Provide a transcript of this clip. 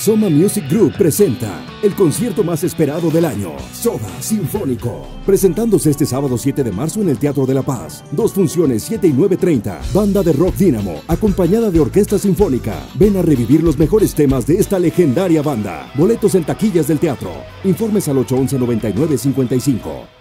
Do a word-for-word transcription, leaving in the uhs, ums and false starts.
Soma Music Group presenta el concierto más esperado del año, Soda Sinfónico, presentándose este sábado siete de marzo en el Teatro de la Paz. Dos funciones, siete y nueve treinta. Banda de rock Dínamo, acompañada de orquesta sinfónica. Ven a revivir los mejores temas de esta legendaria banda. Boletos en taquillas del teatro. Informes al ocho once, noventa y nueve cincuenta y cinco.